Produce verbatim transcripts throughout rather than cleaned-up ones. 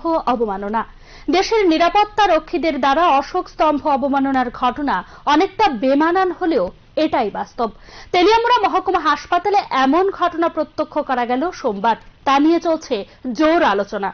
অবমাননা। দেশের নিরাপত্তা রক্ষীদের দ্বারা অশোক স্তম্ভ অবমাননার ঘটনা অনেকটা বেমানান হলেও এটাই বাস্তব। তেলিয়ামুড়া মহকুমা হাসপাতালে এমন ঘটনা প্রত্যক্ষ করা গেল সোমবার। তা নিয়ে চলছে জোর আলোচনা।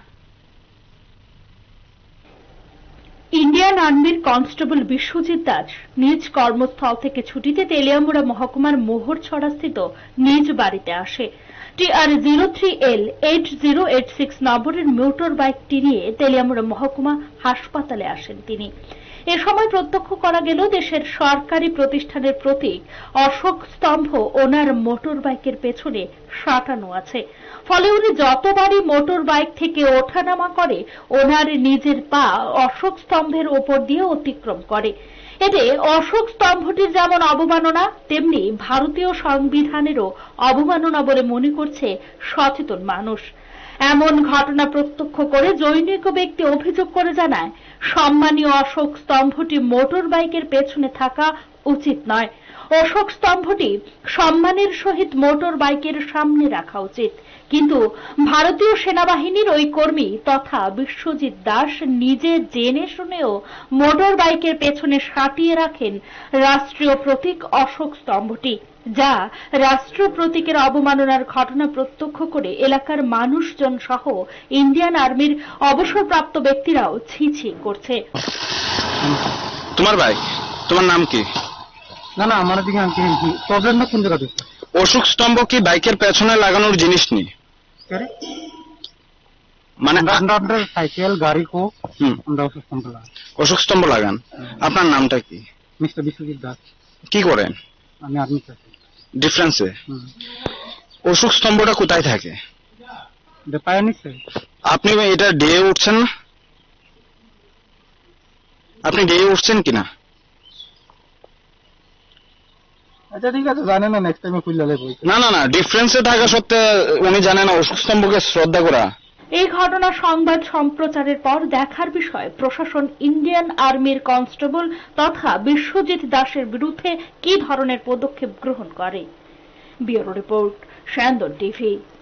ইন্ডিয়ান আর্মির কনস্টেবল বিশ্বজিৎ দাস নিজ কর্মস্থল থেকে ছুটিতে তেলিয়ামুড়া মহকুমার মোহরছড়াস্থিত নিজ বাড়িতে আসে। TR zero three L eight zero eight six নম্বরের মোটর বাইকটি নিয়ে তেলিয়ামুড়া মহকুমা হাসপাতালে আসেন তিনি। এ সময় প্রত্যক্ষ করা গেল দেশের সরকারি প্রতিষ্ঠানের প্রতীক অশোক স্তম্ভ ওনার মোটর বাইকের পেছনে সাঁটানো আছে। ফলে উনি যতবারই মোটর বাইক থেকে ওঠানামা করে ওনার নিজের পা অশোক স্তম্ভের ওপর দিয়ে অতিক্রম করে। এতে অশোক স্তম্ভটির যেমন অবমাননা তেমনি ভারতীয় সংবিধানেরও অবমাননা বলে মনে করছে সচেতন মানুষ। এমন ঘটনা প্রত্যক্ষ করে জনৈক ব্যক্তি অভিযোগ করে জানায়, সম্মানীয় অশোক স্তম্ভটি মোটর বাইকের পেছনে থাকা উচিত নয়। অশোক স্তম্ভটি সম্মানের সহিত মোটর বাইকের সামনে রাখা উচিত। কিন্তু ভারতীয় সেনাবাহিনীর ওই কর্মী তথা বিশ্বজিৎ দাস নিজে জেনে শুনেও মোটর বাইকের পেছনে সাঁটিয়ে রাখেন রাষ্ট্রীয় প্রতীক অশোক স্তম্ভটি, যা রাষ্ট্র প্রতীকের অবমাননার ঘটনা প্রত্যক্ষ করে এলাকার মানুষজন সহ ইন্ডিয়ান আর্মির অবসরপ্রাপ্ত ব্যক্তিরাও ছি ছি করছে। তোমার ভাই, তোমার নাম কি? না না আমার দিকে প্রবলেম না কোন জায়গাতে? অশোক স্তম্ভ কি বাইকের পেছনে লাগানোর জিনিস নেই? মানে সাইকেল গাড়ি কো আমরা অশোক স্তম্ভ লাগান। অশোক স্তম্ভ লাগান। আপনার নামটা কি? মিস্টার বিশ্বজিৎ দাস। কি করেন? আমি আর্মি চাকরি। ডিফারেন্সে অশোক স্তম্ভটা কোথায় থাকে? আপনি এটা ডে উঠছেন না? আপনি ডে উঠছেন কিনা? আচ্ছা ঠিক আছে, জানেন না, নেক্সট টাইমে খুললে বলছি। না না না, ডিফারেন্সে থাকা সত্ত্বে উনি জানেন না অশোক স্তম্ভকে শ্রদ্ধা করা। এই ঘটনা সংবাদ সম্প্রচারের পর দেখার বিষয় প্রশাসন ইন্ডিয়ান আর্মির কনস্টেবল তথা বিশ্বজিৎ দাসের বিরুদ্ধে কি ধরনের পদক্ষেপ গ্রহণ করে। ব্যুরো রিপোর্ট, সান্দন টিভি।